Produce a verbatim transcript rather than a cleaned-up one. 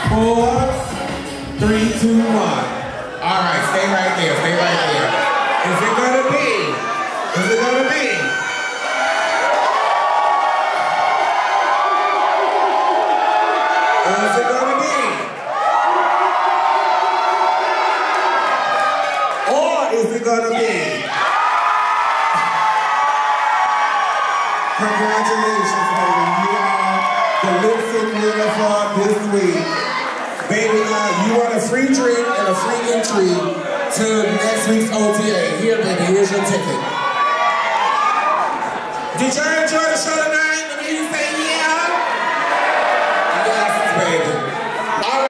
Four, three, two, one. All right, stay right there, stay right there. Is it gonna be? Is it gonna be? Or is it gonna be? Or is it gonna be? Congratulations, baby. You are the lip sync winner for this week. Baby, uh, you want a free drink and a free entry to next week's O T A. Here, baby, here's your ticket. Did y'all enjoy the show tonight?